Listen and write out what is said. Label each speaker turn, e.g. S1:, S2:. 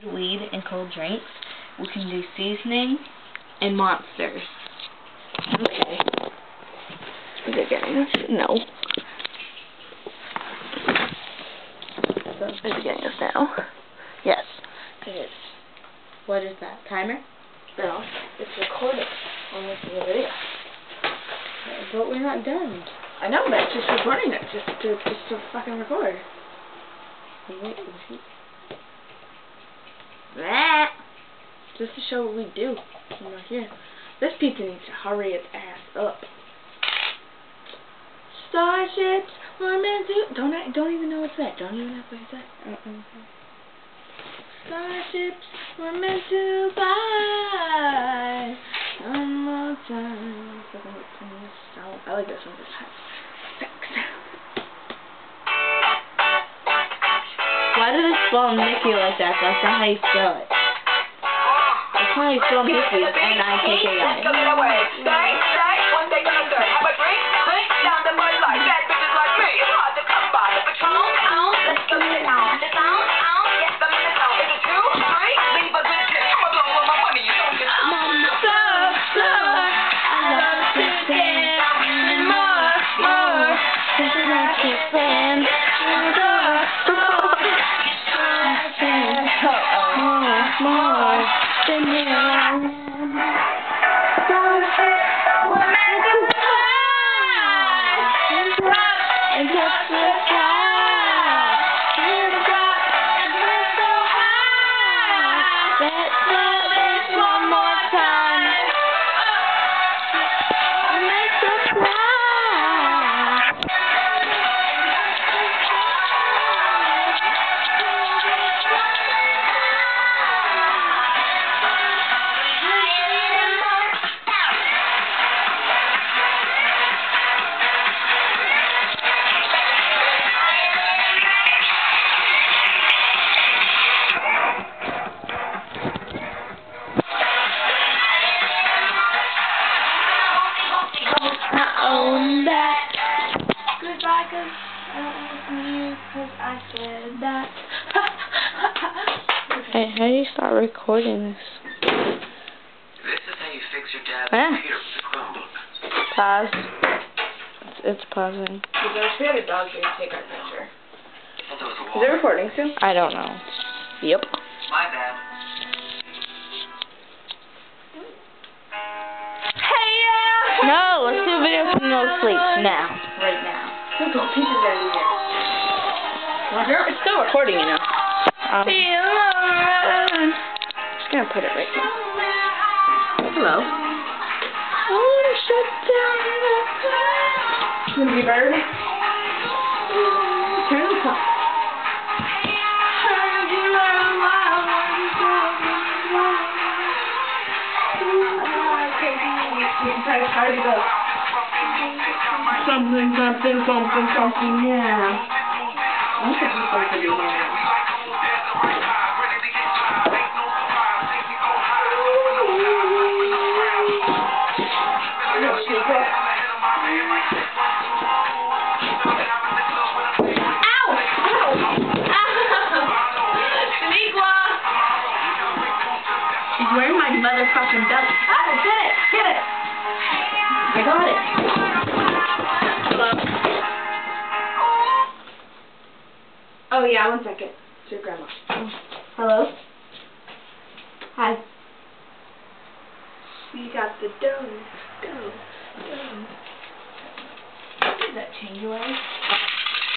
S1: weed and cold drinks. We can do seasoning and monsters. Okay. Is it getting us? No. So, is it getting us now? Yes. It is. What is that? Timer? No. It's recording on this video. But we're not done.
S2: I know, but it's just recording it. Just to fucking record.
S1: Wait,
S2: Blah. Just to show what we do when we're here. This pizza needs to hurry its ass up. Starships were meant to... Don't even know what's that. Don't even have to say that. Starships were meant to fly. One more time. I like this one.
S1: why did it spell Mickey like that? That's not how you spell it. That's how you spell Mickey. It's N-I-K-K-I. Hey, how do you start recording this?
S3: This is how you fix your dad's computer with the Chromebook.
S1: Pause. It's pausing.
S2: We had a dog here to take our picture. Is it recording still?
S1: I don't know. Yep.
S3: My bad.
S2: Hey,
S1: No, let's do a video from no sleep now. Right now.
S2: Let's go. Pieces out of here. It's still recording, you know.
S1: I'm just gonna put it right here.
S2: Hello. Windy bird. Turn the top. Something, yeah. I'm supposed to be there. She's wearing my motherfucking belt. Ah, get it! I got it. Hello. Oh yeah, 1 second. It's your grandma. Hello? Hi. We got the dough. Does that change your life?